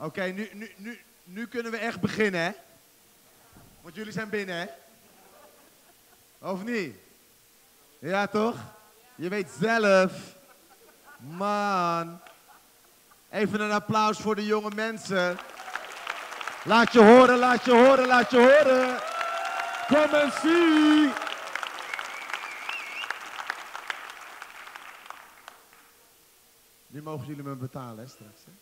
Oké, nu kunnen we echt beginnen, hè? Want jullie zijn binnen, hè? Of niet? Ja, toch? Je weet zelf. Man. Even een applaus voor de jonge mensen. Laat je horen, laat je horen, laat je horen. Kom en zie. Nu mogen jullie me betalen, hè, straks. Hè?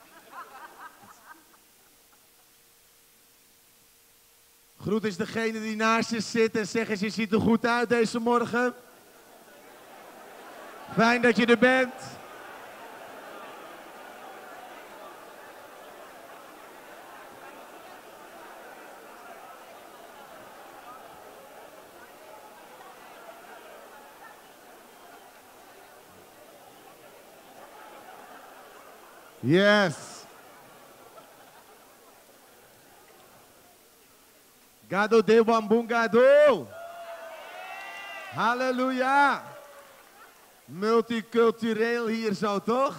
Groet eens degene die naast je zit en zeg eens, je ziet er goed uit deze morgen. Fijn dat je er bent. Yes. Gado de Wambungado. Halleluja. Multicultureel hier zo, toch?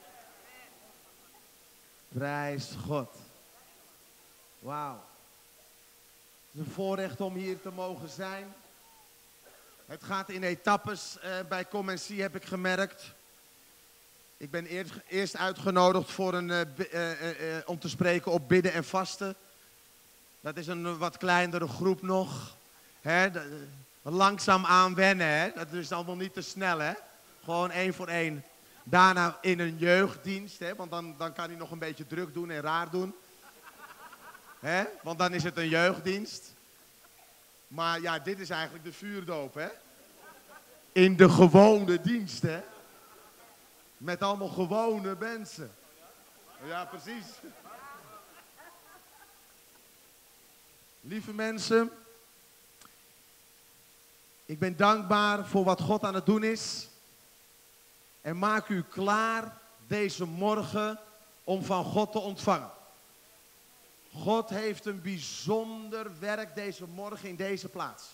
Prijs God. Wauw. Het is een voorrecht om hier te mogen zijn. Het gaat in etappes. Bij Kom en Zie heb ik gemerkt. Ik ben eerst uitgenodigd voor om te spreken op bidden en vasten. Dat is een wat kleinere groep nog. Hè? Langzaam aanwennen, hè? Dat is allemaal niet te snel, hè? Gewoon 1 voor 1. Daarna in een jeugddienst, hè? Want dan kan hij nog een beetje druk doen en raar doen. Hè? Want dan is het een jeugddienst. Maar ja, dit is eigenlijk de vuurdoop, hè? In de gewone dienst, hè? Met allemaal gewone mensen. Ja, precies. Lieve mensen, ik ben dankbaar voor wat God aan het doen is. En maak u klaar deze morgen om van God te ontvangen. God heeft een bijzonder werk deze morgen in deze plaats.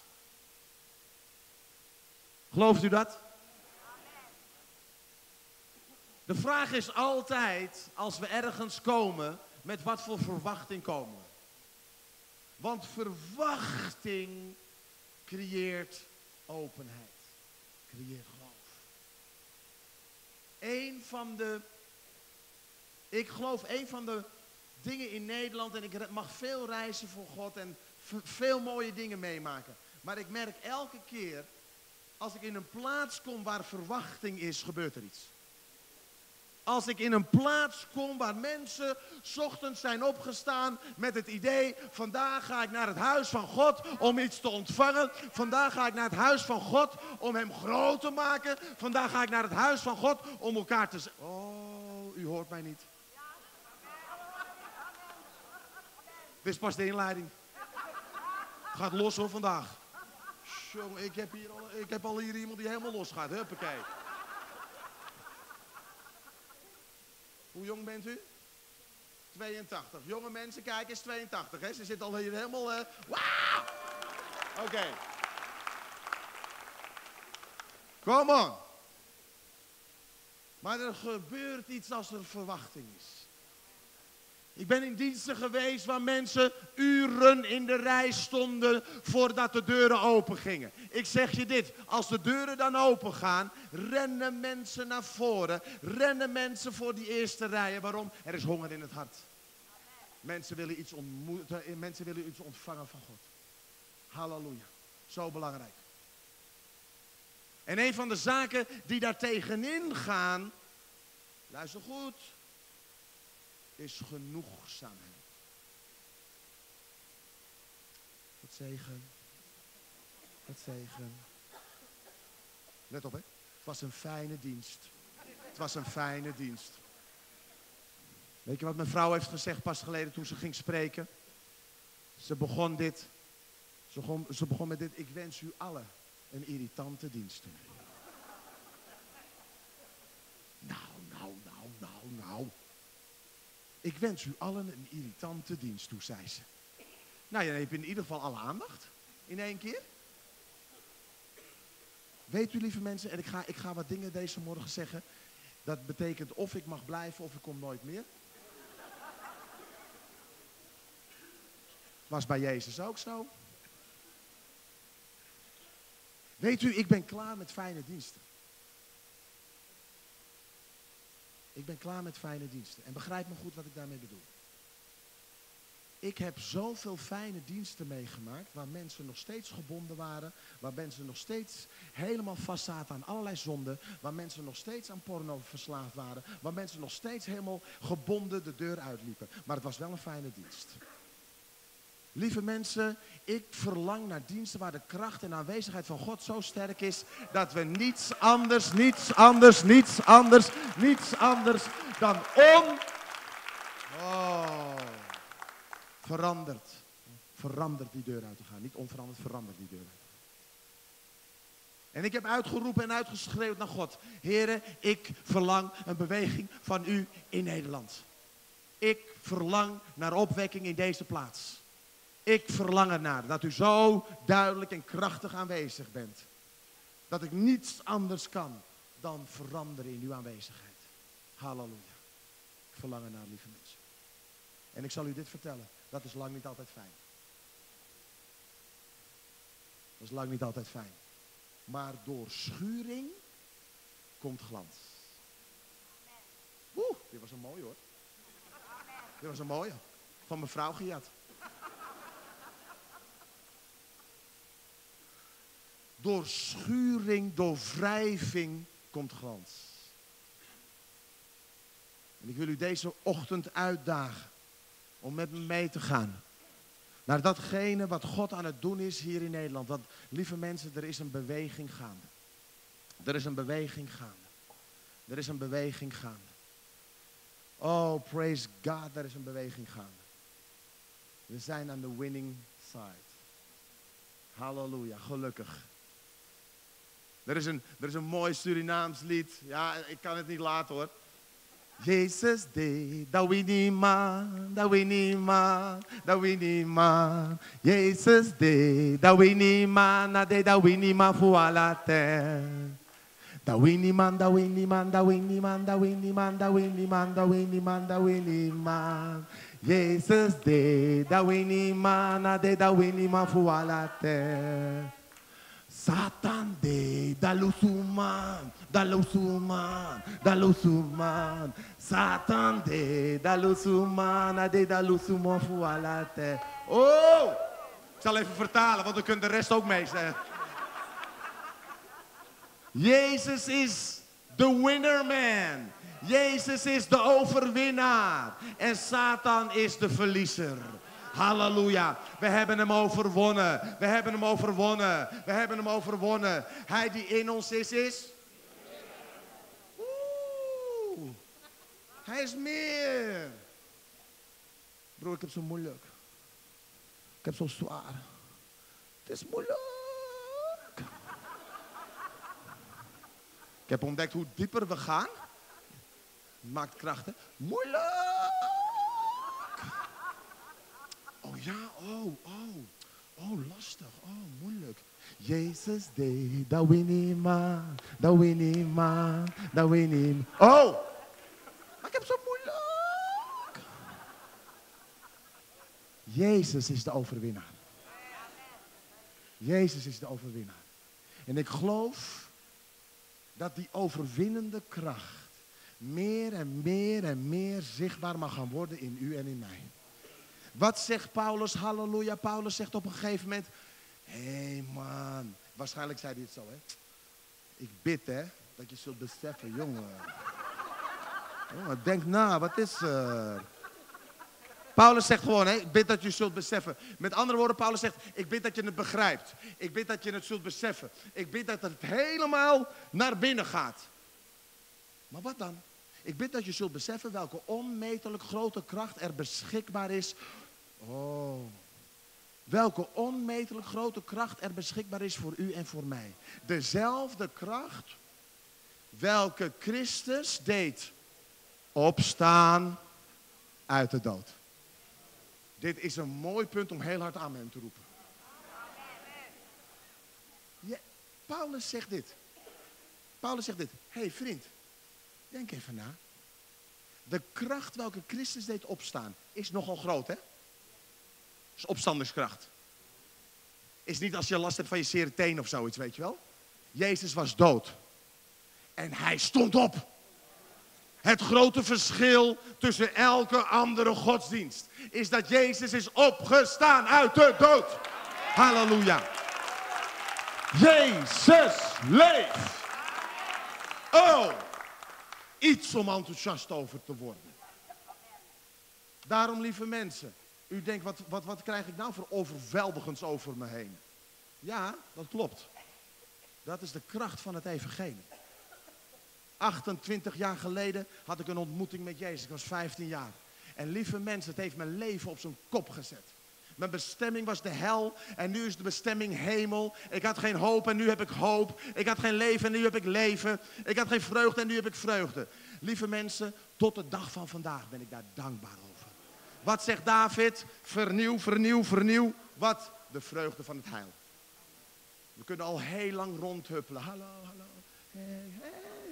Gelooft u dat? De vraag is altijd, als we ergens komen, met wat voor verwachting komen we? Want verwachting creëert openheid, creëert geloof. Ik geloof een van de dingen in Nederland, en ik mag veel reizen voor God en veel mooie dingen meemaken. Maar ik merk elke keer, als ik in een plaats kom waar verwachting is, gebeurt er iets. Als ik in een plaats kom waar mensen 's ochtends zijn opgestaan met het idee, vandaag ga ik naar het huis van God om iets te ontvangen. Vandaag ga ik naar het huis van God om hem groot te maken. Vandaag ga ik naar het huis van God om elkaar te zeggen. Oh, u hoort mij niet. Dit is pas de inleiding. Het gaat los hoor vandaag. Jongen, ik heb al hier iemand die helemaal los gaat. Huppakee. Hoe jong bent u? 82. Jonge mensen, kijk eens, 82. Hè? Ze zitten al hier helemaal... Wauw! Oké. Come on. Maar er gebeurt iets als er verwachting is. Ik ben in diensten geweest waar mensen uren in de rij stonden voordat de deuren open gingen. Ik zeg je dit, als de deuren dan open gaan, rennen mensen naar voren. Rennen mensen voor die eerste rijen. Waarom? Er is honger in het hart. Mensen willen iets ontmoeten, mensen willen iets ontvangen van God. Halleluja. Zo belangrijk. En een van de zaken die daar tegenin gaan, luister goed, is genoegzaamheid. Wat zegen. Wat zegen. Let op, hè. Het was een fijne dienst. Het was een fijne dienst. Weet je wat mijn vrouw heeft gezegd pas geleden toen ze ging spreken? Ze begon met dit. Ik wens u allen een irritante dienst toe. Nou. Ik wens u allen een irritante dienst toe, zei ze. Nou, dan heb je in ieder geval alle aandacht. In 1 keer. Weet u, lieve mensen, en ik ga wat dingen deze morgen zeggen. Dat betekent of ik mag blijven of ik kom nooit meer. Was bij Jezus ook zo. Weet u, ik ben klaar met fijne diensten. Ik ben klaar met fijne diensten. En begrijp me goed wat ik daarmee bedoel. Ik heb zoveel fijne diensten meegemaakt waar mensen nog steeds gebonden waren. Waar mensen nog steeds helemaal vast zaten aan allerlei zonden. Waar mensen nog steeds aan porno verslaafd waren. Waar mensen nog steeds helemaal gebonden de deur uitliepen. Maar het was wel een fijne dienst. Lieve mensen, ik verlang naar diensten waar de kracht en aanwezigheid van God zo sterk is. Dat we niets anders dan veranderd die deur uit te gaan. Niet onveranderd, veranderd die deur uit. En ik heb uitgeroepen en uitgeschreeuwd naar God. Heren, ik verlang een beweging van u in Nederland. Ik verlang naar opwekking in deze plaats. Ik verlang ernaar dat u zo duidelijk en krachtig aanwezig bent. Dat ik niets anders kan dan veranderen in uw aanwezigheid. Halleluja. Ik verlang ernaar, lieve mensen. En ik zal u dit vertellen. Dat is lang niet altijd fijn. Dat is lang niet altijd fijn. Maar door schuring komt glans. Dit was een mooie hoor. Dit was een mooie. Van mijn vrouw gejat. Door schuring, door wrijving komt glans. En ik wil u deze ochtend uitdagen om met me mee te gaan naar datgene wat God aan het doen is hier in Nederland. Want lieve mensen, er is een beweging gaande. Er is een beweging gaande. Er is een beweging gaande. Oh, praise God, er is een beweging gaande. We zijn aan de winning side. Halleluja, gelukkig. Er is een mooi Surinaams lied. Ja, ik kan het niet laten hoor. Jezus deed, dat winnie man, dat winnie man, dat winnie man. Jezus deed, dat winnie man, dat winnie man voor alle tijd. Dat winnie man, dat winnie man, dat winnie man, dat winnie man, dat winnie man, dat winnie man, dat winnie man. Jezus deed, dat winnie man, dat winnie man voor alle tijd. Satan de dalusuman, dalusuman, dalusuman. Satan de dalusuman voor alle tijd. Oh! Ik zal even vertalen, want dan kunt de rest ook mee zeggen. Jezus is de winner man. Jezus is de overwinnaar. En Satan is de verliezer. Halleluja. We hebben hem overwonnen. We hebben hem overwonnen. We hebben hem overwonnen. Hij die in ons is. Hij is meer. Broer, ik heb zo moeilijk. Ik heb zo zwaar. Het is moeilijk. Ik heb ontdekt hoe dieper we gaan. Maakt krachten. Moeilijk. Oh ja, oh, lastig, moeilijk. Jezus deed, dat winnie man, dat winnie man, dat winnie man. Oh, maar ik heb zo moeilijk. Jezus is de overwinnaar. Jezus is de overwinnaar. En ik geloof dat die overwinnende kracht meer en meer en meer zichtbaar mag gaan worden in u en in mij. Wat zegt Paulus? Halleluja. Paulus zegt op een gegeven moment. Hé man. Waarschijnlijk zei hij het zo hè. Ik bid hè. Dat je zult beseffen. Jongen. Denk na. Wat is er? Paulus zegt gewoon hè. Ik bid dat je zult beseffen. Met andere woorden. Paulus zegt. Ik bid dat je het begrijpt. Ik bid dat je het zult beseffen. Ik bid dat het helemaal naar binnen gaat. Maar wat dan? Ik bid dat je zult beseffen welke onmetelijk grote kracht er beschikbaar is. Oh. Welke onmetelijk grote kracht er beschikbaar is voor u en voor mij. Dezelfde kracht welke Christus deed opstaan uit de dood. Dit is een mooi punt om heel hard amen te roepen. Ja, Paulus zegt dit. Paulus zegt dit. Hé vriend. Denk even na. De kracht welke Christus deed opstaan is nogal groot, hè? is opstandingskracht. Is niet als je last hebt van je zere teen of zoiets, weet je wel. Jezus was dood. En hij stond op. Het grote verschil tussen elke andere godsdienst is dat Jezus is opgestaan uit de dood. Halleluja. Jezus leeft. Oh, iets om enthousiast over te worden. Daarom, lieve mensen, u denkt, wat krijg ik nou voor overweldigends over me heen? Ja, dat klopt. Dat is de kracht van het evangelie. 28 jaar geleden had ik een ontmoeting met Jezus. Ik was 15 jaar. En lieve mensen, het heeft mijn leven op zijn kop gezet. Mijn bestemming was de hel en nu is de bestemming hemel. Ik had geen hoop en nu heb ik hoop. Ik had geen leven en nu heb ik leven. Ik had geen vreugde en nu heb ik vreugde. Lieve mensen, tot de dag van vandaag ben ik daar dankbaar over. Wat zegt David? Vernieuw, vernieuw, vernieuw. Wat? De vreugde van het heil. We kunnen al heel lang rondhuppelen. Hallo, hallo. Hey, hey.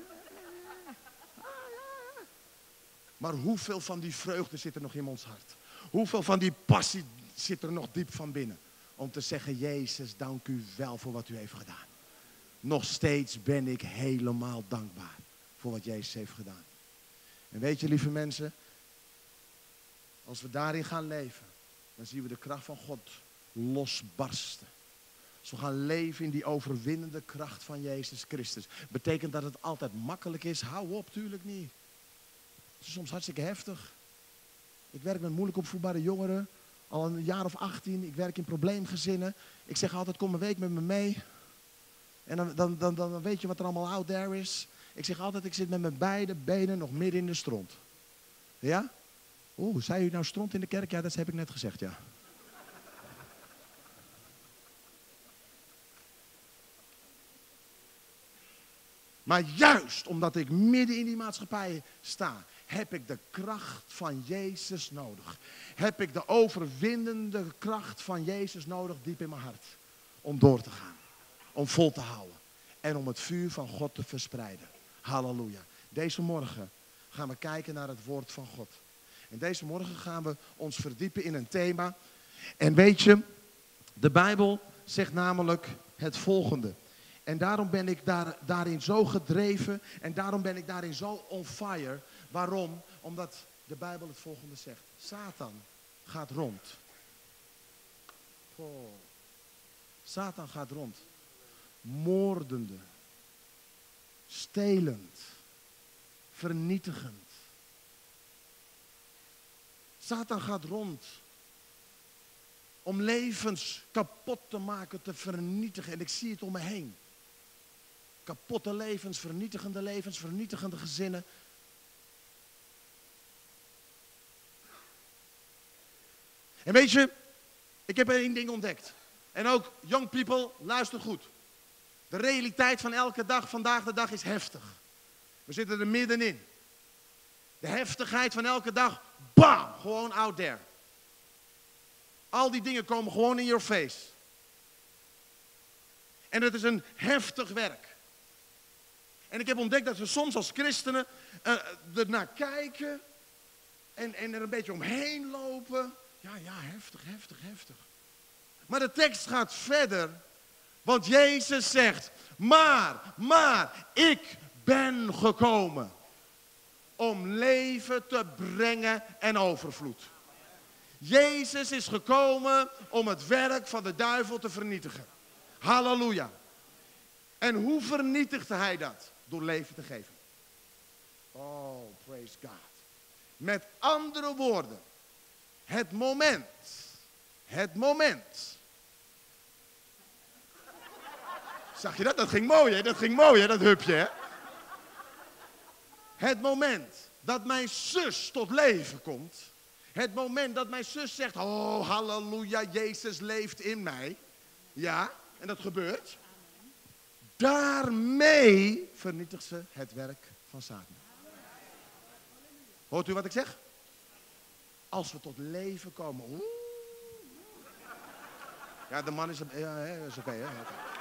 Maar hoeveel van die vreugde zit er nog in ons hart? Hoeveel van die passie zit er nog diep van binnen? Om te zeggen, Jezus, dank u wel voor wat u heeft gedaan. Nog steeds ben ik helemaal dankbaar voor wat Jezus heeft gedaan. En weet je, lieve mensen, als we daarin gaan leven, dan zien we de kracht van God losbarsten. Als we gaan leven in die overwinnende kracht van Jezus Christus. Betekent dat het altijd makkelijk is? Hou op, tuurlijk niet. Het is soms hartstikke heftig. Ik werk met moeilijk opvoedbare jongeren. Al een jaar of 18. Ik werk in probleemgezinnen. Ik zeg altijd, kom een week met me mee. En dan weet je wat er allemaal out there is. Ik zeg altijd, ik zit met mijn beide benen nog midden in de stront. Ja? Oeh, zei u nou stront in de kerk? Ja, dat heb ik net gezegd, ja. Maar juist omdat ik midden in die maatschappij sta, heb ik de kracht van Jezus nodig. Heb ik de overwinnende kracht van Jezus nodig diep in mijn hart. Om door te gaan. Om vol te houden. En om het vuur van God te verspreiden. Halleluja. Deze morgen gaan we kijken naar het woord van God. En deze morgen gaan we ons verdiepen in een thema. En weet je, de Bijbel zegt namelijk het volgende. En daarom ben ik daarin zo gedreven. En daarom ben ik daarin zo on fire. Waarom? Omdat de Bijbel het volgende zegt. Satan gaat rond. Oh. Satan gaat rond. Moordende. Stelend. Vernietigend. Satan gaat rond. Om levens kapot te maken, te vernietigen. En ik zie het om me heen. Kapotte levens, vernietigende gezinnen. En weet je, ik heb één ding ontdekt. En ook, young people, luister goed. De realiteit van elke dag, vandaag de dag, is heftig. We zitten er middenin. De heftigheid van elke dag, bam, gewoon out there. Al die dingen komen gewoon in your face. En het is een heftig werk. En ik heb ontdekt dat we soms als christenen ernaar kijken en er een beetje omheen lopen. Ja, heftig. Maar de tekst gaat verder, want Jezus zegt, maar, ik ben gekomen om leven te brengen en overvloed. Jezus is gekomen om het werk van de duivel te vernietigen. Halleluja. En hoe vernietigde hij dat? Door leven te geven. Oh, praise God. Met andere woorden, het moment. Zag je dat? Dat ging mooi, hè? Dat hupje, hè? Het moment dat mijn zus tot leven komt. Het moment dat mijn zus zegt, oh, halleluja, Jezus leeft in mij. Ja, en dat gebeurt. Daarmee vernietigt ze het werk van Satan. Hoort u wat ik zeg? Als we tot leven komen. Oeh. Ja, de man is oké, hè? Okay.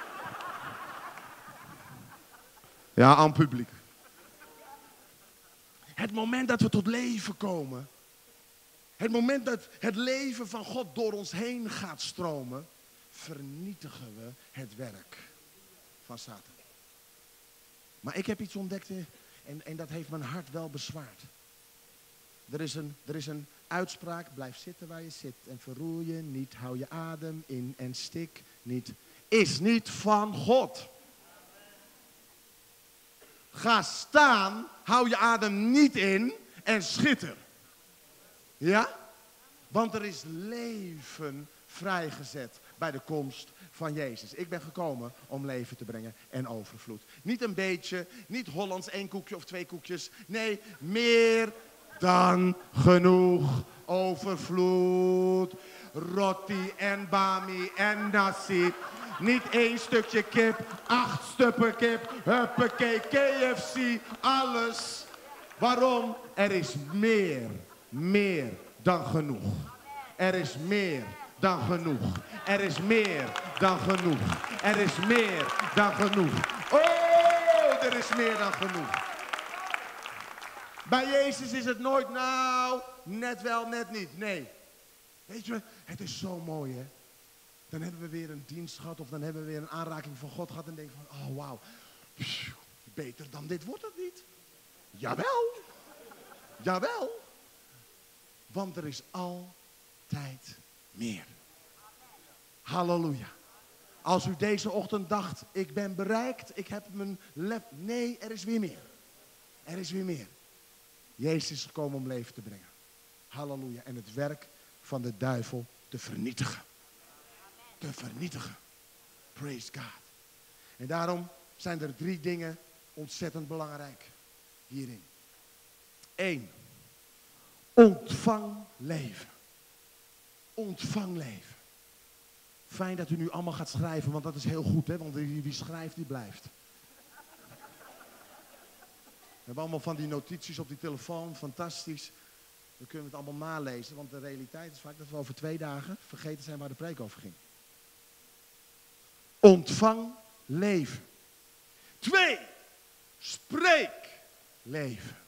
Ja, aan publiek. Het moment dat we tot leven komen, Het moment dat het leven van God door ons heen gaat stromen, vernietigen we het werk van Satan. Maar ik heb iets ontdekt en dat heeft mijn hart wel bezwaard. Er is een uitspraak, blijf zitten waar je zit en verroer je niet, hou je adem in en stik niet. Is niet van God. Ga staan, hou je adem niet in en schitter. Ja? Want er is leven vrijgezet bij de komst van Jezus. Ik ben gekomen om leven te brengen en overvloed. Niet een beetje, niet Hollands 1 koekje of 2 koekjes. Nee, meer dan genoeg overvloed. Roti en bami en nasi. Niet 1 stukje kip, 8 stukken kip. Huppakee, KFC, alles. Waarom? Er is meer dan genoeg. Er is meer dan genoeg. Er is meer dan genoeg. Er is meer dan genoeg. Oh, er is meer dan genoeg. Bij Jezus is het nooit, nou, net wel, net niet. Nee. Weet je, het is zo mooi, hè. Dan hebben we weer een dienst gehad of dan hebben we weer een aanraking van God gehad en denken van, oh wauw, beter dan dit wordt het niet. Jawel. Jawel. Want er is altijd meer. Halleluja. Als u deze ochtend dacht, ik ben bereikt, ik heb mijn nee, er is weer meer. Er is weer meer. Jezus is gekomen om leven te brengen. Halleluja. En het werk van de duivel te vernietigen. Te vernietigen. Praise God. En daarom zijn er 3 dingen ontzettend belangrijk hierin. 1. Ontvang leven. Ontvang leven. Fijn dat u nu allemaal gaat schrijven, want dat is heel goed, hè? Want wie schrijft, die blijft. We hebben allemaal van die notities op die telefoon, fantastisch. Dan kunnen we het allemaal nalezen, want de realiteit is vaak dat we over 2 dagen vergeten zijn waar de preek over ging. Ontvang leven. 2. Spreek leven.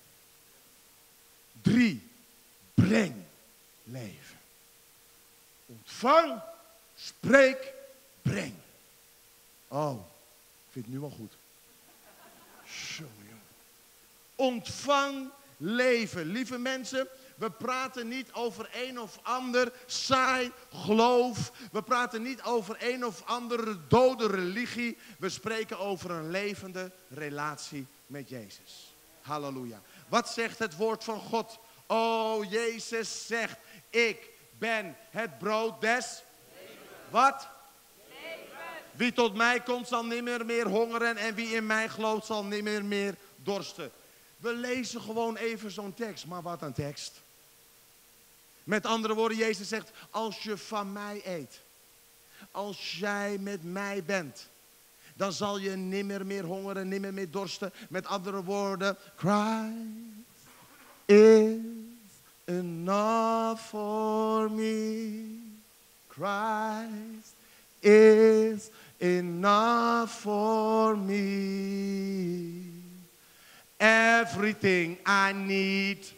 3. Breng leven. Ontvang, spreek, breng. Oh, ik vind het nu wel goed. Zo, joh. Ontvang leven. Lieve mensen, we praten niet over een of ander saai geloof. We praten niet over een of andere dode religie. We spreken over een levende relatie met Jezus. Halleluja. Wat zegt het woord van God? Oh, Jezus zegt, ik ben het brood des... Wat? Wie tot mij komt zal nimmer meer hongeren en wie in mij gelooft zal nimmer meer dorsten. We lezen gewoon even zo'n tekst, maar wat een tekst. Met andere woorden, Jezus zegt, als je van mij eet, als jij met mij bent, dan zal je nimmer meer hongeren, nimmer meer dorsten. Met andere woorden, Christ is enough for me. Christ is enough for me. Everything I need.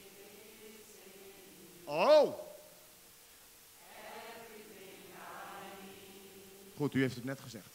Oh. Goed, u heeft het net gezegd.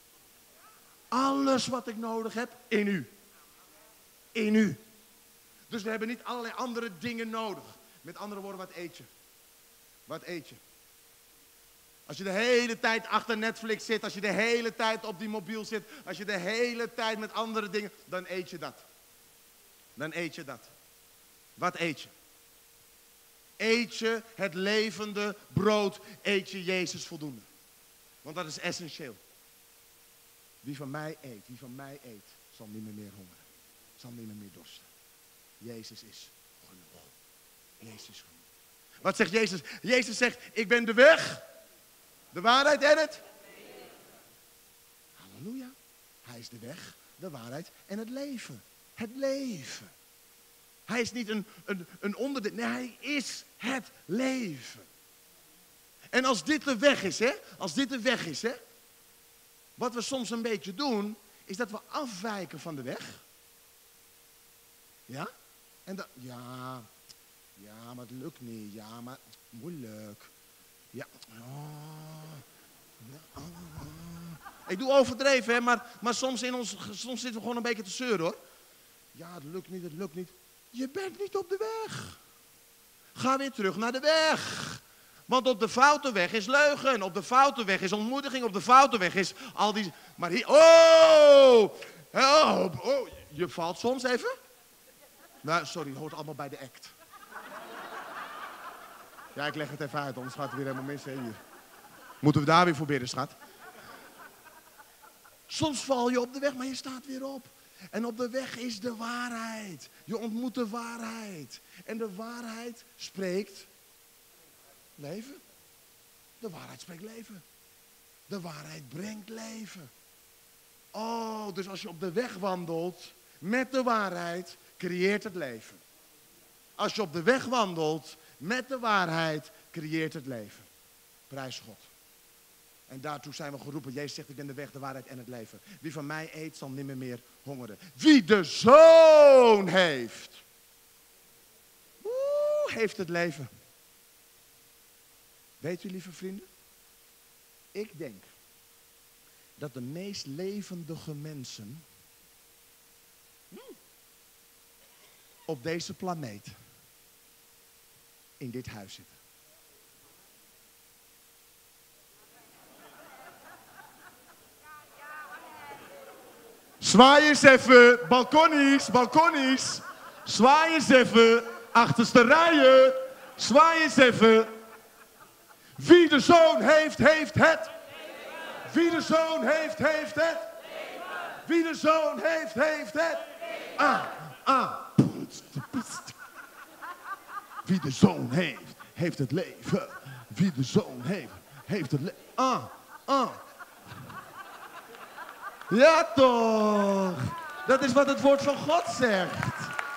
Alles wat ik nodig heb, in u. In u. Dus we hebben niet allerlei andere dingen nodig. Met andere woorden, wat eet je? Wat eet je? Als je de hele tijd achter Netflix zit, als je de hele tijd op die mobiel zit, als je de hele tijd met andere dingen, dan eet je dat. Dan eet je dat. Wat eet je? Eet je het levende brood, eet je Jezus voldoende. Want dat is essentieel. Wie van mij eet, zal niet meer hongeren. Zal niet meer dorsten. Jezus is genoeg. Jezus is genoeg. Wat zegt Jezus? Jezus zegt, ik ben de weg, de waarheid en het. Halleluja. Hij is de weg, de waarheid en het leven. Het leven. Hij is niet een onderdeel. Nee, hij is het leven. En als dit de weg is, hè. Als dit de weg is, hè. Wat we soms een beetje doen, is dat we afwijken van de weg. Ja? En ja, Ja, maar het lukt niet. Ja, maar moeilijk. Ja. Ik doe overdreven, hè, maar soms zitten we gewoon een beetje te zeuren, hoor. Ja, het lukt niet, het lukt niet. Je bent niet op de weg. Ga weer terug naar de weg. Want op de foute weg is leugen. Op de foute weg is ontmoediging. Op de foute weg is al die... Maar hier... Oh! Oh! Je valt soms even? Nou, sorry, het hoort allemaal bij de act. Ja, ik leg het even uit, anders gaat het weer helemaal mis, hè, hier. Moeten we daar weer voor bidden, schat? Soms val je op de weg, maar je staat weer op. En op de weg is de waarheid. Je ontmoet de waarheid. En de waarheid spreekt leven. De waarheid spreekt leven. De waarheid brengt leven. Oh, dus als je op de weg wandelt met de waarheid, creëert het leven. Als je op de weg wandelt met de waarheid, creëert het leven. Prijs God. En daartoe zijn we geroepen. Jezus zegt, ik ben de weg, de waarheid en het leven. Wie van mij eet, zal nimmer meer hongeren. Wie de Zoon heeft, heeft het leven. Weet u, lieve vrienden? Ik denk dat de meest levendige mensen op deze planeet in dit huis zitten. Zwaai eens even, balkonies, balkonies. Zwaai eens even, achterste rijen. Zwaai eens even. Wie de Zoon heeft, heeft het. Wie de Zoon heeft, heeft het. Wie de Zoon heeft, heeft het. Wie de Zoon heeft, heeft het leven. Wie de Zoon heeft, heeft het leven. Ja toch. Dat is wat het woord van God zegt.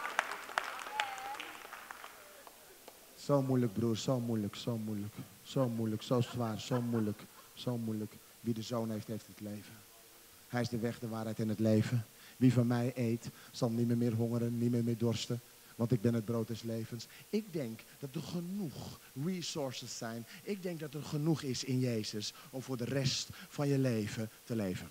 Zo moeilijk, broer. Zo moeilijk, zo moeilijk. Zo moeilijk, zo zwaar, zo moeilijk, zo moeilijk. Wie de Zoon heeft, heeft het leven. Hij is de weg, de waarheid en het leven. Wie van mij eet, zal niet meer hongeren, niet meer dorsten. Want ik ben het brood des levens. Ik denk dat er genoeg resources zijn. Ik denk dat er genoeg is in Jezus om voor de rest van je leven te leven.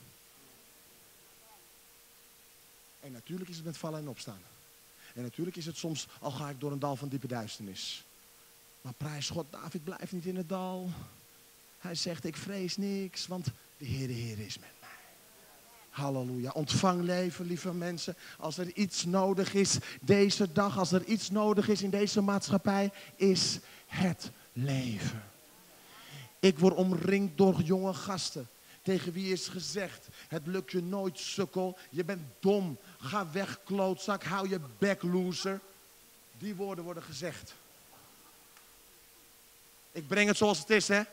En natuurlijk is het met vallen en opstaan. En natuurlijk is het soms, al ga ik door een dal van diepe duisternis. Maar prijs God, David blijft niet in het dal. Hij zegt, ik vrees niks, want de Heer is met mij. Halleluja. Ontvang leven, lieve mensen. Als er iets nodig is deze dag, als er iets nodig is in deze maatschappij, is het leven. Ik word omringd door jonge gasten. Tegen wie is gezegd, het lukt je nooit, sukkel. Je bent dom. Ga weg, klootzak. Hou je bek, loser. Die woorden worden gezegd. Ik breng het zoals het is, hè.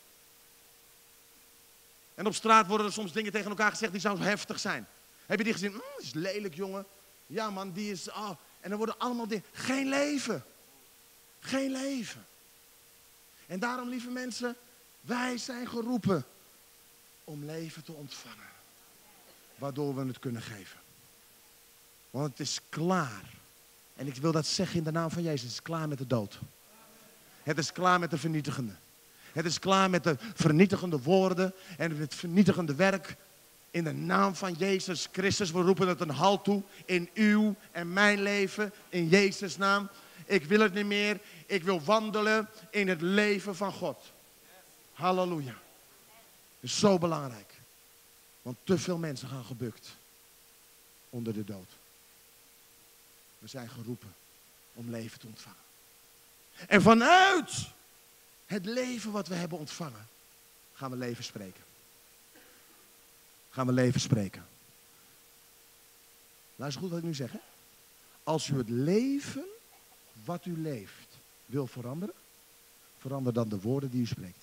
En op straat worden er soms dingen tegen elkaar gezegd die zouden heftig zijn. Heb je die gezien? Dat is lelijk, jongen. Ja, man, die is... Oh. En dan worden allemaal dingen... Geen leven. Geen leven. En daarom, lieve mensen, wij zijn geroepen om leven te ontvangen. Waardoor we het kunnen geven. Want het is klaar. En ik wil dat zeggen in de naam van Jezus. Het is klaar met de dood. Het is klaar met de vernietigende. Het is klaar met de vernietigende woorden en het vernietigende werk. In de naam van Jezus Christus. We roepen het een halt toe in uw en mijn leven. In Jezus' naam. Ik wil het niet meer. Ik wil wandelen in het leven van God. Halleluja. Het is zo belangrijk. Want te veel mensen gaan gebukt onder de dood. We zijn geroepen om leven te ontvangen. En vanuit het leven wat we hebben ontvangen, gaan we leven spreken. Gaan we leven spreken. Luister goed wat ik nu zeg. Hè? Als u het leven wat u leeft wil veranderen, verander dan de woorden die u spreekt.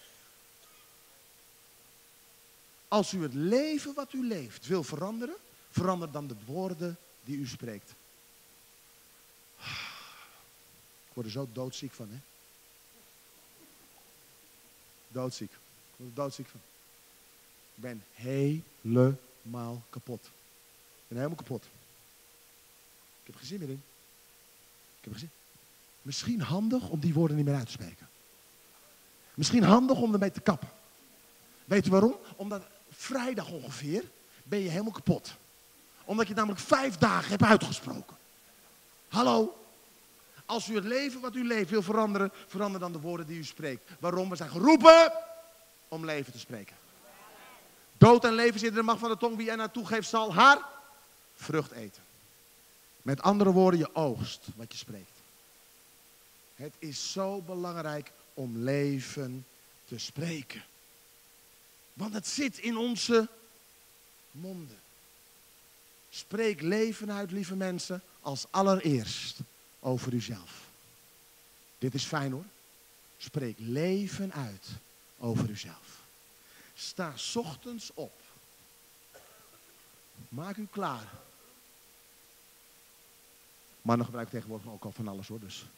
Als u het leven wat u leeft wil veranderen, verander dan de woorden die u spreekt. Ik word er zo doodziek van, hè? Doodziek. Ik word er doodziek van. Ik ben helemaal kapot. Ik ben helemaal kapot. Ik heb er geen zin meer in. Ik heb er geen zin. Misschien handig om die woorden niet meer uit te spreken. Misschien handig om ermee te kappen. Weet u waarom? Omdat vrijdag ongeveer ben je helemaal kapot. Omdat je het namelijk 5 dagen hebt uitgesproken. Hallo? Als u het leven wat u leeft wil veranderen, verander dan de woorden die u spreekt. Waarom? We zijn geroepen om leven te spreken. Dood en leven zitten in de macht van de tong. Wie er naartoe geeft zal haar vrucht eten. Met andere woorden, je oogst wat je spreekt. Het is zo belangrijk om leven te spreken. Want het zit in onze monden. Spreek leven uit, lieve mensen, als allereerst over uzelf. Dit is fijn hoor. Spreek leven uit over uzelf. Sta 's ochtends op. Maak u klaar. Mannen gebruiken tegenwoordig ook al van alles hoor, dus.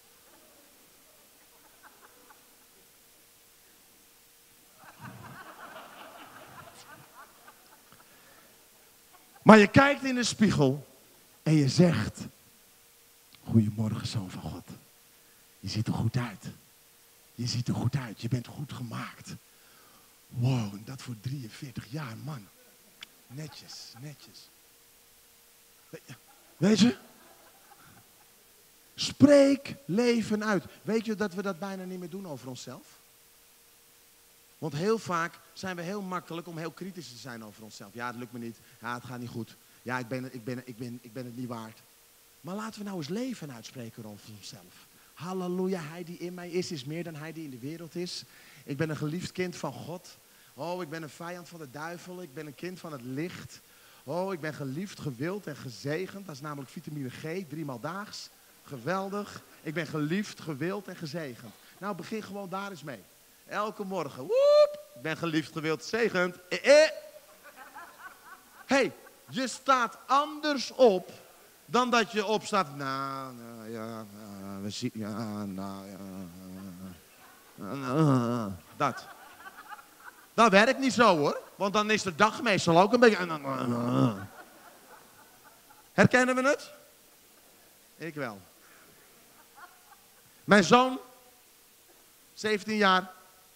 Maar je kijkt in de spiegel en je zegt, goedemorgen zoon van God. Je ziet er goed uit. Je ziet er goed uit. Je bent goed gemaakt. Wow, en dat voor 43 jaar, man. Netjes, netjes. Weet je? Spreek leven uit. Weet je dat we dat bijna niet meer doen over onszelf? Want heel vaak zijn we heel makkelijk om heel kritisch te zijn over onszelf. Ja, het lukt me niet. Ja, het gaat niet goed. Ja, ik ben het niet waard. Maar laten we nou eens leven uitspreken over onszelf. Halleluja, hij die in mij is meer dan hij die in de wereld is. Ik ben een geliefd kind van God. Oh, ik ben een vijand van de duivel. Ik ben een kind van het licht. Oh, ik ben geliefd, gewild en gezegend. Dat is namelijk vitamine G, 3 maal daags. Geweldig. Ik ben geliefd, gewild en gezegend. Nou, begin gewoon daar eens mee. Elke morgen. Woep, ik ben geliefd, gewild, gezegend. Hey, je staat anders op dan dat je opstaat. Nou ja, we zien, ja, nou ja. Dat. Dat werkt niet zo hoor, want dan is de dag meestal ook een beetje. Herkennen we het? Ik wel. Mijn zoon, 17 jaar,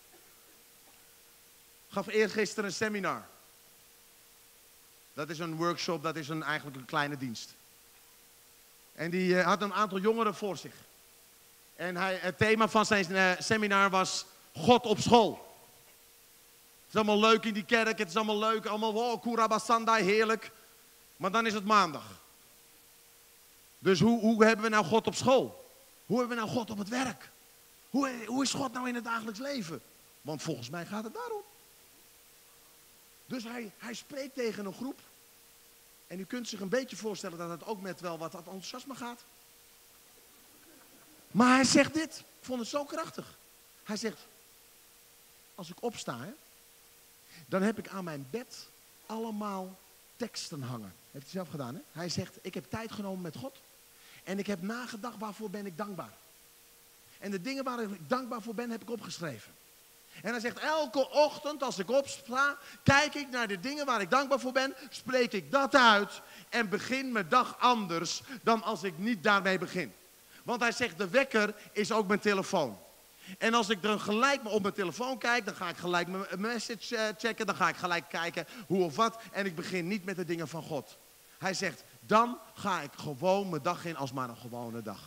gaf eergisteren een seminar. Dat is een workshop, dat is eigenlijk een kleine dienst. En die had een aantal jongeren voor zich. En het thema van zijn seminar was God op school. Het is allemaal leuk in die kerk, het is allemaal leuk, allemaal wow, Kurabasandai, heerlijk. Maar dan is het maandag. Dus hoe hebben we nou God op school? Hoe hebben we nou God op het werk? Hoe is God nou in het dagelijks leven? Want volgens mij gaat het daarom. Dus hij spreekt tegen een groep. En u kunt zich een beetje voorstellen dat het ook met wel wat enthousiasme gaat. Maar hij zegt dit. Ik vond het zo krachtig. Hij zegt, als ik opsta, hè, dan heb ik aan mijn bed allemaal teksten hangen. Heeft hij zelf gedaan, hè? Hij zegt, ik heb tijd genomen met God. En ik heb nagedacht, waarvoor ben ik dankbaar. En de dingen waar ik dankbaar voor ben, heb ik opgeschreven. En hij zegt, elke ochtend als ik opsta, kijk ik naar de dingen waar ik dankbaar voor ben, spreek ik dat uit en begin mijn dag anders dan als ik niet daarmee begin. Want hij zegt, de wekker is ook mijn telefoon. En als ik dan gelijk op mijn telefoon kijk, dan ga ik gelijk mijn message checken, dan ga ik gelijk kijken hoe of wat. En ik begin niet met de dingen van God. Hij zegt, dan ga ik gewoon mijn dag in als maar een gewone dag.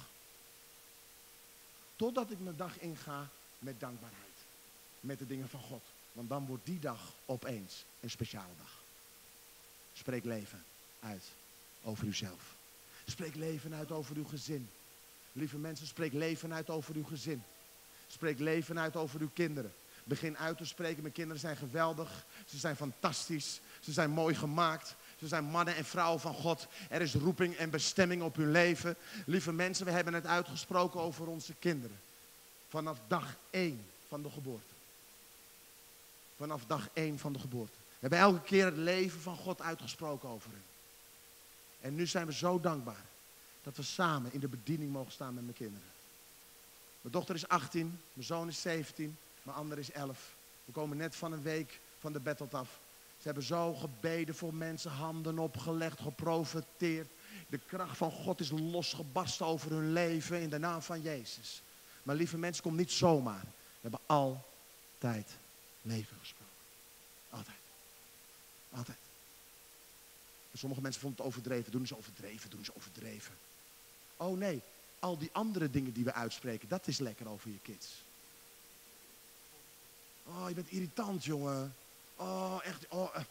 Totdat ik mijn dag inga met dankbaarheid. Met de dingen van God. Want dan wordt die dag opeens een speciale dag. Spreek leven uit over uzelf. Spreek leven uit over uw gezin. Lieve mensen, spreek leven uit over uw gezin. Spreek leven uit over uw kinderen. Begin uit te spreken. Mijn kinderen zijn geweldig. Ze zijn fantastisch. Ze zijn mooi gemaakt. Ze zijn mannen en vrouwen van God. Er is roeping en bestemming op hun leven. Lieve mensen, we hebben het uitgesproken over onze kinderen. Vanaf dag 1 van de geboorte. Vanaf dag 1 van de geboorte. We hebben elke keer het leven van God uitgesproken over hen. En nu zijn we zo dankbaar dat we samen in de bediening mogen staan met mijn kinderen. Mijn dochter is 18, mijn zoon is 17, mijn ander is 11. We komen net van een week van de battle af. Ze hebben zo gebeden voor mensen, handen opgelegd, geprofeteerd. De kracht van God is losgebarsten over hun leven in de naam van Jezus. Maar lieve mensen, kom niet zomaar. We hebben altijd leven gesproken. Altijd. Altijd. En sommige mensen vonden het overdreven. Doen ze overdreven, doen ze overdreven. Oh nee, al die andere dingen die we uitspreken, dat is lekker over je kids. Oh, je bent irritant, jongen. Oh, echt.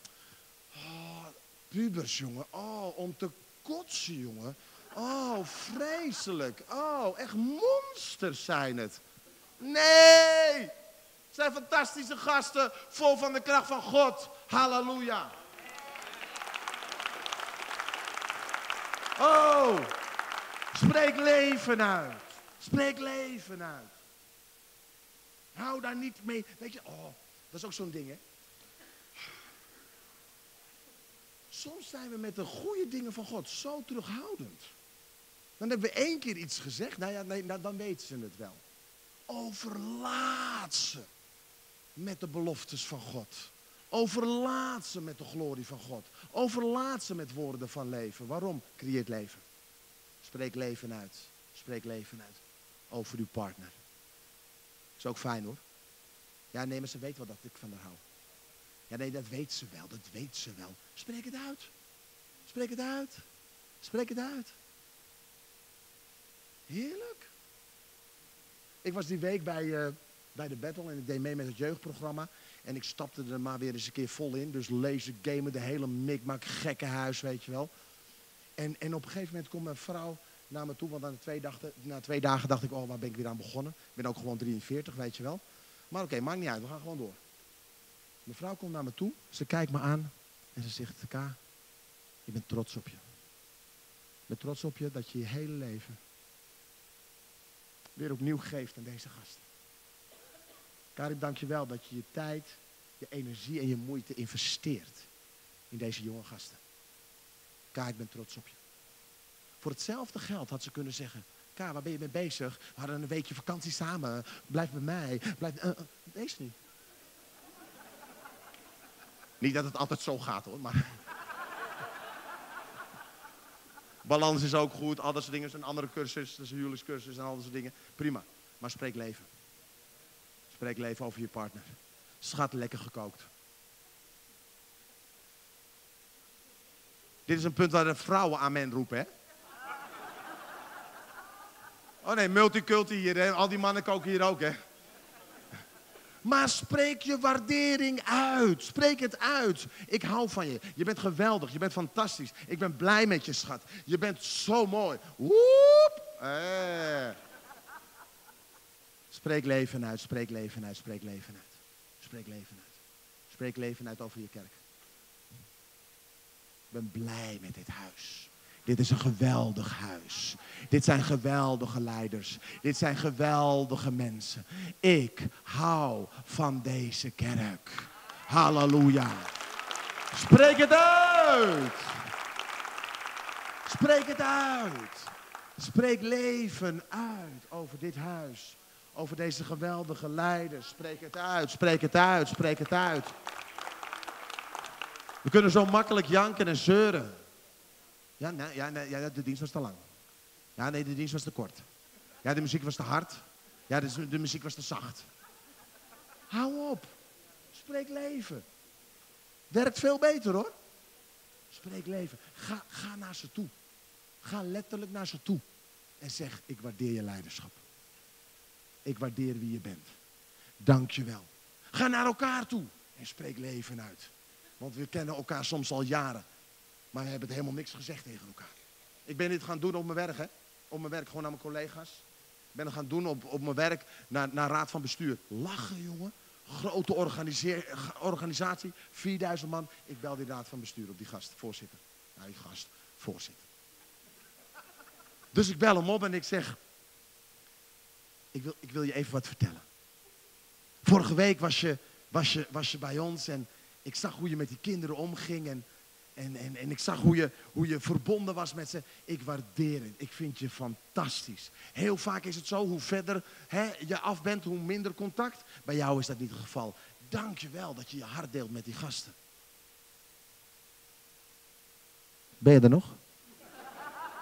Pubers, jongen. Oh, om te kotsen, jongen. Oh, vreselijk. Oh, echt monsters zijn het. Nee! Het zijn fantastische gasten, vol van de kracht van God. Halleluja. Oh, spreek leven uit. Spreek leven uit. Hou daar niet mee. Weet je, oh, dat is ook zo'n ding, hè. Soms zijn we met de goede dingen van God zo terughoudend. Dan hebben we 1 keer iets gezegd. Nou ja, nee, dan weten ze het wel. Overlaat ze met de beloftes van God. Overlaat ze met de glorie van God. Overlaat ze met woorden van leven. Waarom? Creëert leven. Spreek leven uit. Spreek leven uit. Over uw partner. Is ook fijn, hoor. Ja, nee, maar ze weet wel dat ik van haar hou. Ja, nee, dat weet ze wel. Dat weet ze wel. Spreek het uit. Spreek het uit. Spreek het uit. Heerlijk. Ik was die week bij de Battle en ik deed mee met het jeugdprogramma. En ik stapte er maar weer eens een keer vol in. Dus lezen, gamen, de hele mikmak, gekkenhuis, weet je wel. En op een gegeven moment komt mijn vrouw naar me toe. Want na 2 dagen dacht ik, oh, waar ben ik weer aan begonnen? Ik ben ook gewoon 43, weet je wel. Maar oké, maakt niet uit, we gaan gewoon door. Mijn vrouw komt naar me toe, ze kijkt me aan en ze zegt, K, ik ben trots op je. Ik ben trots op je dat je je hele leven weer opnieuw geeft aan deze gasten. Karim, dank je wel dat je je tijd, je energie en je moeite investeert in deze jonge gasten. K, ik ben trots op je. Voor hetzelfde geld had ze kunnen zeggen, K, waar ben je mee bezig? We hadden een weekje vakantie samen, blijf bij mij. Deze niet. Niet dat het altijd zo gaat, hoor, maar... Balans is ook goed, al dat soort dingen. Dat is een andere cursus, dat is een huwelijkscursus en al dat soort dingen. Prima, maar spreek leven. Spreek leven over je partner. Schat, lekker gekookt. Dit is een punt waar de vrouwen amen roepen, hè? Oh nee, multiculti hier, hè? Al die mannen koken hier ook, hè? Maar spreek je waardering uit. Spreek het uit. Ik hou van je. Je bent geweldig. Je bent fantastisch. Ik ben blij met je, schat. Je bent zo mooi. Woep! Spreek leven uit. Spreek leven uit. Spreek leven uit. Spreek leven uit. Spreek leven uit over je kerk. Ik ben blij met dit huis. Dit is een geweldig huis. Dit zijn geweldige leiders. Dit zijn geweldige mensen. Ik hou van deze kerk. Halleluja. Spreek het uit. Spreek het uit. Spreek leven uit over dit huis. Over deze geweldige leiders. Spreek het uit. Spreek het uit. Spreek het uit. We kunnen zo makkelijk janken en zeuren. Ja, de dienst was te lang. Ja, nee, de dienst was te kort. Ja, de muziek was te hard. Ja, de muziek was te zacht. Hou op. Spreek leven. Werkt veel beter, hoor. Spreek leven. Ga naar ze toe. Ga letterlijk naar ze toe. En zeg, ik waardeer je leiderschap. Ik waardeer wie je bent. Dank je wel. Ga naar elkaar toe. En spreek leven uit. Want we kennen elkaar soms al jaren. Maar we hebben het helemaal niks gezegd tegen elkaar. Ik ben dit gaan doen op mijn werk, hè. Op mijn werk, gewoon naar mijn collega's. Ik ben het gaan doen op mijn werk naar raad van bestuur. Lachen, jongen. Grote organisatie, 4000 man. Ik bel die raad van bestuur op die gast, voorzitter. Nou, die gast, voorzitter. Dus ik bel hem op en ik zeg... Ik wil je even wat vertellen. Vorige week was je bij ons en ik zag hoe je met die kinderen omging en ik zag hoe je verbonden was met ze. Ik waardeer het. Ik vind je fantastisch. Heel vaak is het zo, hoe verder je af bent, hoe minder contact. Bij jou is dat niet het geval. Dank je wel dat je je hart deelt met die gasten. Ben je er nog?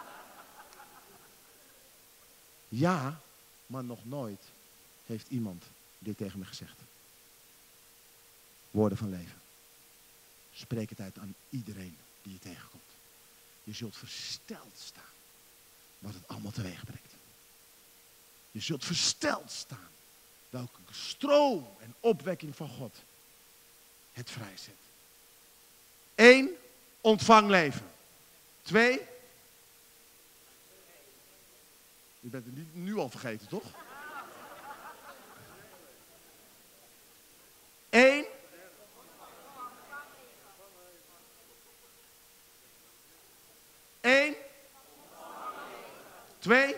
Ja, maar nog nooit heeft iemand dit tegen me gezegd. Woorden van leven. Spreek het uit aan iedereen die je tegenkomt. Je zult versteld staan wat het allemaal teweeg brengt. Je zult versteld staan welke stroom en opwekking van God het vrijzet. 1. Ontvang leven. 2. Je bent het niet nu al vergeten, toch? 1. 1. 2.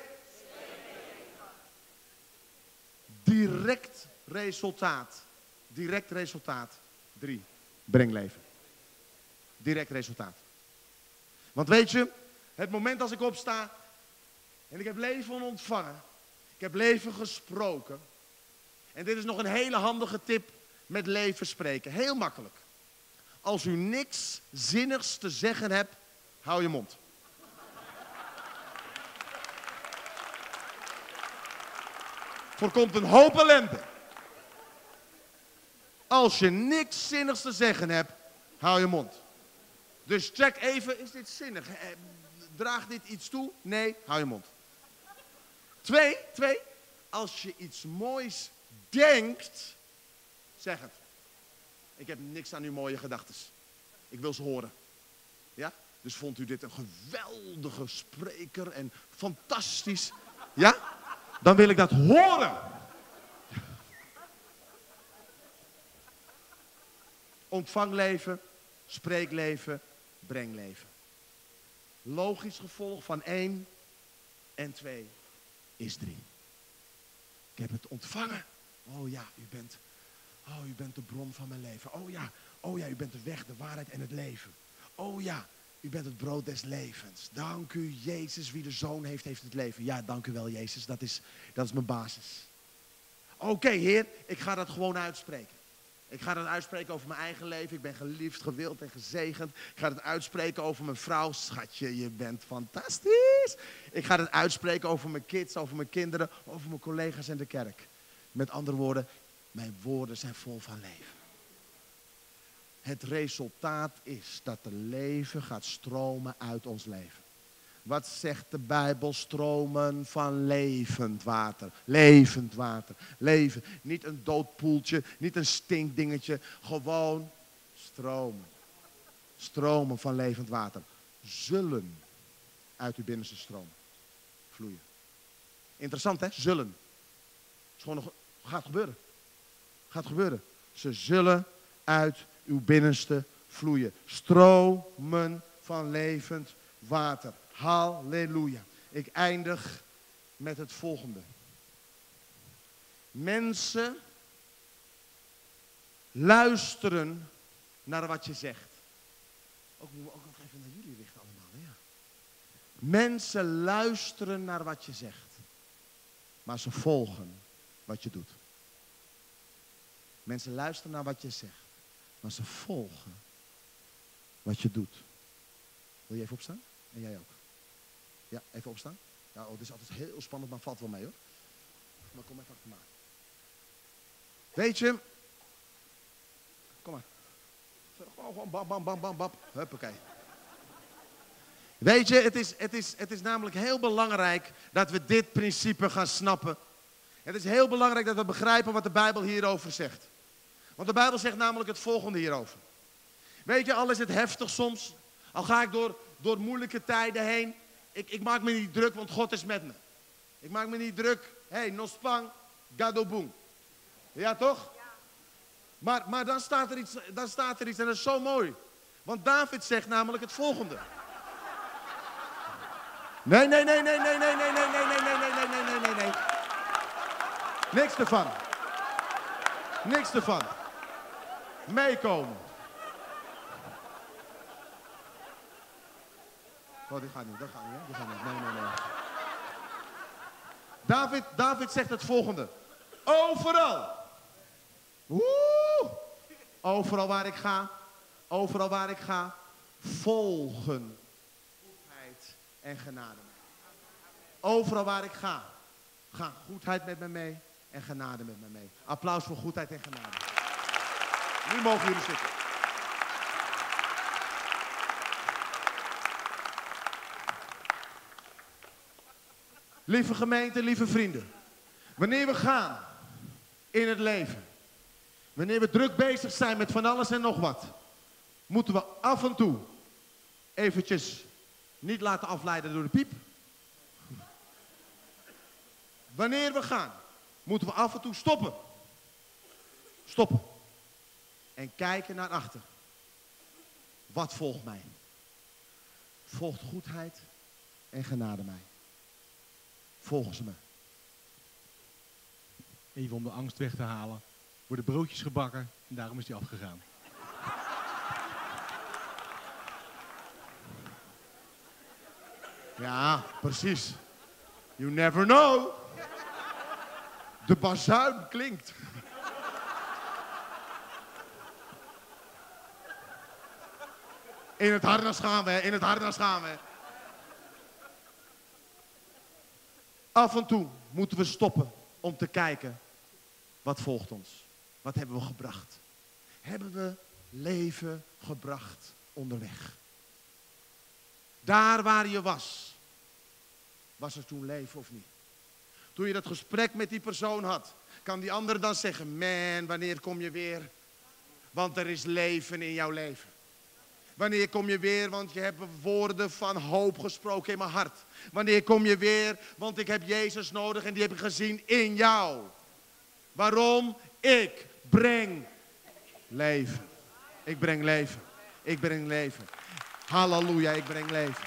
Direct resultaat. Direct resultaat. 3. Breng leven. Direct resultaat. Want weet je, het moment als ik opsta en ik heb leven ontvangen. Ik heb leven gesproken. En dit is nog een hele handige tip met leven spreken. Heel makkelijk. Als u niks zinnigs te zeggen hebt, hou je mond. Voorkomt een hoop ellende. Als je niks zinnigs te zeggen hebt, hou je mond. Dus check even, is dit zinnig? Draagt dit iets toe? Nee, hou je mond. 2, als je iets moois denkt, zeg het. Ik heb niks aan uw mooie gedachten. Ik wil ze horen. Ja? Dus vond u dit een geweldige spreker en fantastisch? Ja? Dan wil ik dat horen. Ontvang leven, spreek leven, breng leven. Logisch gevolg van 1 en 2 is 3. Ik heb het ontvangen. Oh ja, u bent de bron van mijn leven. Oh ja, u bent de weg, de waarheid en het leven. Oh ja, u bent het brood des levens. Dank u, Jezus, wie de Zoon heeft, heeft het leven. Ja, dank u wel, Jezus, dat is mijn basis. Oké, Heer, ik ga dat gewoon uitspreken. Ik ga dat uitspreken over mijn eigen leven. Ik ben geliefd, gewild en gezegend. Ik ga het uitspreken over mijn vrouw. Schatje, je bent fantastisch. Ik ga het uitspreken over mijn kids, over mijn kinderen, over mijn collega's en de kerk. Met andere woorden, mijn woorden zijn vol van leven. Het resultaat is dat er leven gaat stromen uit ons leven. Wat zegt de Bijbel? Stromen van levend water. Levend water. Leven. Niet een dood poeltje, niet een stinkdingetje. Gewoon stromen. Stromen van levend water. Zullen uit uw binnenste stroom vloeien. Interessant, hè? Zullen. Het is gewoon nog, gaat gebeuren. Gaat gebeuren. Ze zullen uit uw binnenste vloeien. Stromen van levend water. Halleluja. Ik eindig met het volgende. Mensen luisteren naar wat je zegt. Ook moeten we ook nog even naar jullie richten allemaal. Ja. Mensen luisteren naar wat je zegt. Maar ze volgen wat je doet. Mensen luisteren naar wat je zegt. Maar ze volgen wat je doet. Wil je even opstaan? En jij ook. Ja, even opstaan. Ja, het is altijd heel spannend, maar valt wel mee hoor. Maar kom even achter me aan. Weet je. Kom maar. Gewoon bam, bam, bam, bam, bam. Huppakee. Weet je, het is namelijk heel belangrijk dat we dit principe gaan snappen. Het is heel belangrijk dat we begrijpen wat de Bijbel hierover zegt. Want de Bijbel zegt namelijk het volgende hierover. Weet je, al is het heftig soms. Al ga ik door moeilijke tijden heen. Ik maak me niet druk, want God is met me. Ik maak me niet druk. Hey, nospang, gadoboom. Ja, toch? Ja. Maar dan staat er iets en dat is zo mooi. Want David zegt namelijk het volgende. Nee. Niks ervan. Niks ervan. Meekomen. Oh, dit gaat niet, dat gaat niet, hè? Dit gaat niet. Nee. David zegt het volgende. Overal waar ik ga, volgen goedheid en genade. Overal waar ik ga, Ga goedheid met me mee en genade met me mee. Applaus voor goedheid en genade. Nu mogen jullie zitten. Lieve gemeente, lieve vrienden. Wanneer we gaan in het leven, wanneer we druk bezig zijn met van alles en nog wat, moeten we af en toe eventjes niet laten afleiden door de piep. Wanneer we gaan, moeten we af en toe stoppen. Stoppen. En kijken naar achter. Wat volgt mij? Volgt goedheid en genade mij? Volgen ze me? Even om de angst weg te halen, worden broodjes gebakken en daarom is hij afgegaan. Ja, precies. You never know. De bazuin klinkt. In het harnas gaan we, in het harnas gaan we. Af en toe moeten we stoppen om te kijken, wat volgt ons? Wat hebben we gebracht? Hebben we leven gebracht onderweg? Daar waar je was er toen leven of niet? Toen je dat gesprek met die persoon had, kan die ander dan zeggen, man, wanneer kom je weer? Want er is leven in jouw leven. Wanneer kom je weer, want je hebt woorden van hoop gesproken in mijn hart. Wanneer kom je weer, want ik heb Jezus nodig en die heb ik gezien in jou. Waarom? Ik breng leven. Ik breng leven. Ik breng leven. Halleluja, ik breng leven.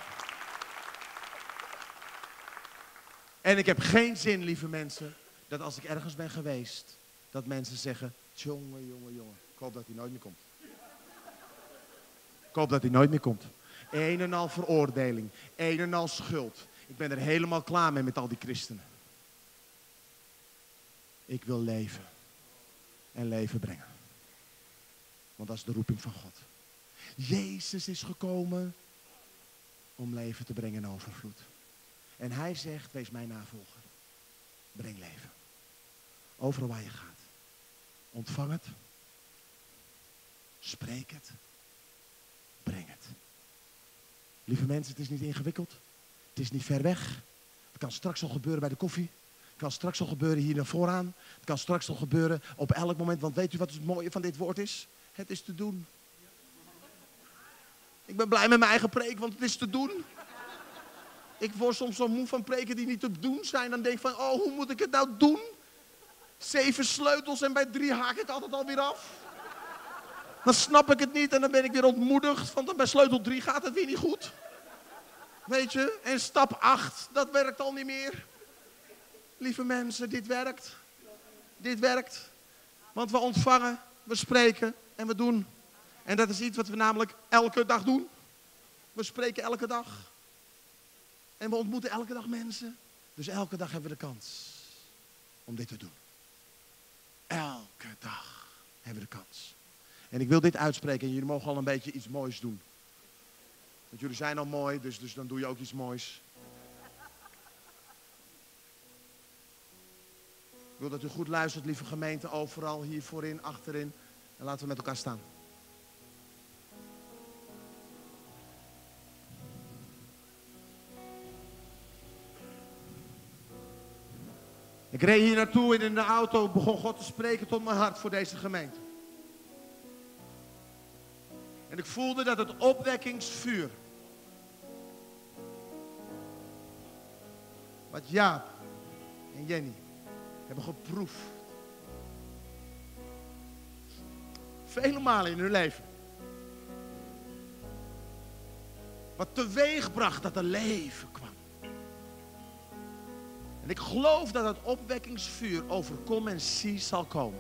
En ik heb geen zin, lieve mensen, dat als ik ergens ben geweest, dat mensen zeggen, jongen, jongen, jongen, ik hoop dat hij nooit meer komt. Ik hoop dat hij nooit meer komt. Een en al veroordeling, een en al schuld. Ik ben er helemaal klaar mee met al die christenen. Ik wil leven en leven brengen. Want dat is de roeping van God. Jezus is gekomen om leven te brengen in overvloed. En hij zegt, wees mijn navolger. Breng leven. Overal waar je gaat. Ontvang het. Spreek het. Breng het. Lieve mensen, het is niet ingewikkeld. Het is niet ver weg. Het kan straks al gebeuren bij de koffie. Het kan straks al gebeuren hier naar vooraan. Het kan straks al gebeuren op elk moment. Want weet u wat het mooie van dit woord is? Het is te doen. Ik ben blij met mijn eigen preek, want het is te doen. Ik word soms zo moe van preken die niet te doen zijn. Dan denk ik van, oh, hoe moet ik het nou doen? 7 sleutels en bij 3 haak ik altijd alweer af. Dan snap ik het niet en dan ben ik weer ontmoedigd. Want bij sleutel 3 gaat het weer niet goed. Weet je? En stap 8, dat werkt al niet meer. Lieve mensen, dit werkt. Dit werkt. Want we ontvangen, we spreken en we doen. En dat is iets wat we namelijk elke dag doen. We spreken elke dag. En we ontmoeten elke dag mensen. Dus elke dag hebben we de kans om dit te doen. Elke dag hebben we de kans. En ik wil dit uitspreken en jullie mogen al een beetje iets moois doen. Want jullie zijn al mooi, dus dan doe je ook iets moois. Ik wil dat u goed luistert, lieve gemeente, overal, hier voorin, achterin. En laten we met elkaar staan. Ik reed hier naartoe en in de auto begon God te spreken tot mijn hart voor deze gemeente. En ik voelde dat het opwekkingsvuur, wat Jaap en Jenny hebben geproefd, vele malen in hun leven, wat teweeg bracht dat er leven kwam. En ik geloof dat het opwekkingsvuur over kom en zie zal komen.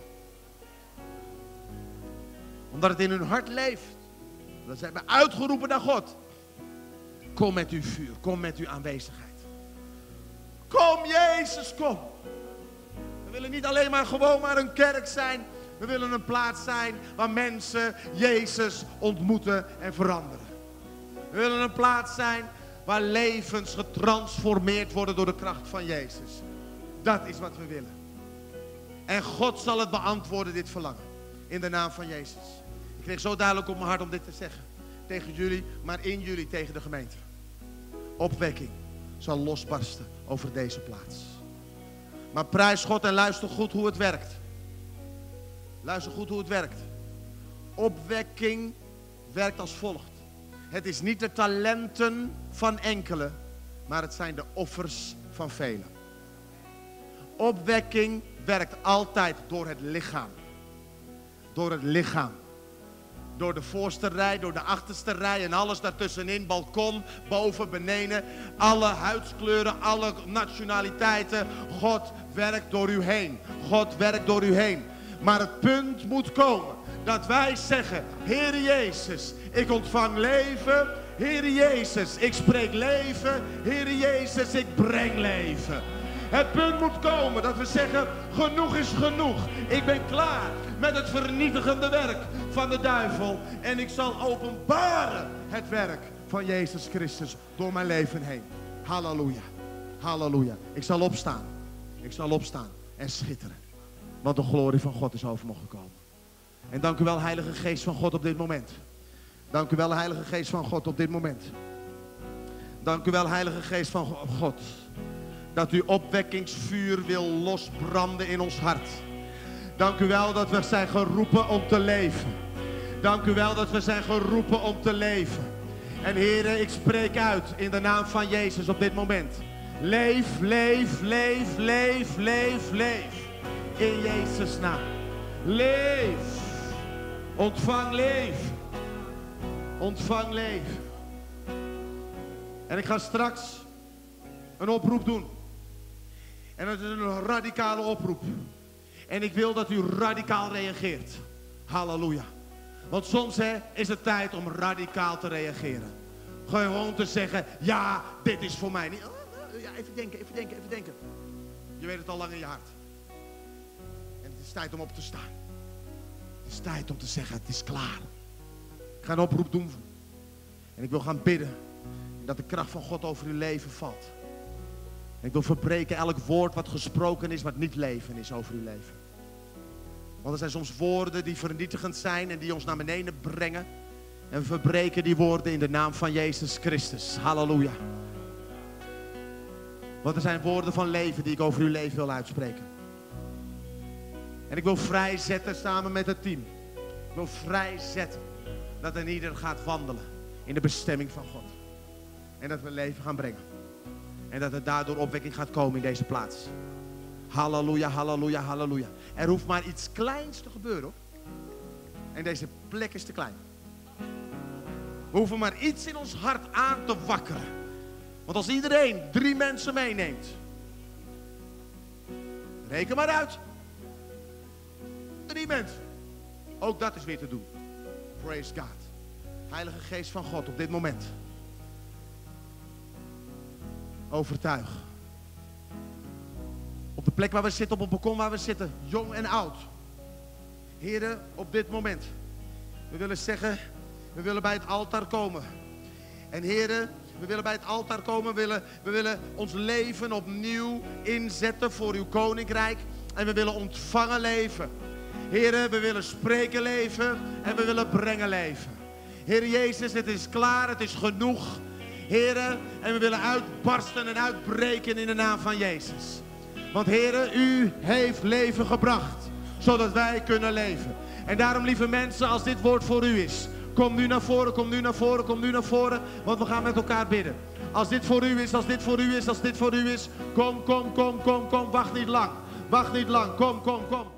Omdat het in hun hart leeft. Dat ze hebben uitgeroepen naar God. Kom met uw vuur, kom met uw aanwezigheid. Kom Jezus, kom. We willen niet alleen maar gewoon maar een kerk zijn. We willen een plaats zijn waar mensen Jezus ontmoeten en veranderen. We willen een plaats zijn waar levens getransformeerd worden door de kracht van Jezus. Dat is wat we willen. En God zal het beantwoorden, dit verlangen. In de naam van Jezus. Ik kreeg zo duidelijk op mijn hart om dit te zeggen. Tegen jullie, maar in jullie tegen de gemeente. Opwekking zal losbarsten over deze plaats. Maar prijs God en luister goed hoe het werkt. Luister goed hoe het werkt. Opwekking werkt als volgt. Het is niet de talenten van enkelen, maar het zijn de offers van velen. Opwekking werkt altijd door het lichaam. Door het lichaam. Door de voorste rij, door de achterste rij en alles daartussenin. Balkon, boven, beneden. Alle huidskleuren, alle nationaliteiten. God werkt door u heen. God werkt door u heen. Maar het punt moet komen dat wij zeggen: Heer Jezus, ik ontvang leven. Heer Jezus, ik spreek leven. Heer Jezus, ik breng leven. Het punt moet komen dat we zeggen: genoeg is genoeg. Ik ben klaar met het vernietigende werk van de duivel. En ik zal openbaren het werk van Jezus Christus door mijn leven heen. Halleluja. Halleluja. Ik zal opstaan. Ik zal opstaan en schitteren. Want de glorie van God is over me gekomen. En dank u wel, Heilige Geest van God, op dit moment. Dank u wel, Heilige Geest van God, op dit moment. Dank u wel, Heilige Geest van God. Dat u opwekkingsvuur wil losbranden in ons hart. Dank u wel dat we zijn geroepen om te leven. Dank u wel dat we zijn geroepen om te leven. En Heere, ik spreek uit in de naam van Jezus op dit moment. Leef, leef, leef, leef, leef, leef. In Jezus' naam. Leef. Ontvang leven. Ontvang leven. En ik ga straks een oproep doen. En het is een radicale oproep. En ik wil dat u radicaal reageert. Halleluja. Want soms is het tijd om radicaal te reageren. Gewoon te zeggen: ja, dit is voor mij niet. Ja, even denken, even denken, even denken. Je weet het al lang in je hart. En het is tijd om op te staan. Het is tijd om te zeggen: het is klaar. Ik ga een oproep doen. En ik wil gaan bidden. Dat de kracht van God over uw leven valt. En ik wil verbreken elk woord wat gesproken is, wat niet leven is over uw leven. Want er zijn soms woorden die vernietigend zijn en die ons naar beneden brengen. En we verbreken die woorden in de naam van Jezus Christus. Halleluja. Want er zijn woorden van leven die ik over uw leven wil uitspreken. En ik wil vrijzetten samen met het team. Ik wil vrijzetten dat een ieder gaat wandelen in de bestemming van God. En dat we leven gaan brengen. En dat er daardoor opwekking gaat komen in deze plaats. Halleluja, halleluja, halleluja. Er hoeft maar iets kleins te gebeuren, hoor. En deze plek is te klein. We hoeven maar iets in ons hart aan te wakkeren. Want als iedereen 3 mensen meeneemt. Reken maar uit. 3 mensen. Ook dat is weer te doen. Praise God. Heilige Geest van God op dit moment. Overtuig. Op de plek waar we zitten, op het balkon waar we zitten, jong en oud. Heren, op dit moment. We willen zeggen, we willen bij het altaar komen. En heren, we willen bij het altaar komen. We willen ons leven opnieuw inzetten voor uw koninkrijk. En we willen ontvangen leven. Heren, we willen spreken leven. En we willen brengen leven. Heer Jezus, het is klaar, het is genoeg. Heren, en we willen uitbarsten en uitbreken in de naam van Jezus. Want heren, u heeft leven gebracht, zodat wij kunnen leven. En daarom, lieve mensen, als dit woord voor u is, kom nu naar voren, kom nu naar voren, kom nu naar voren, want we gaan met elkaar bidden. Als dit voor u is, als dit voor u is, als dit voor u is, kom, kom, kom, kom, kom, wacht niet lang, kom, kom, kom.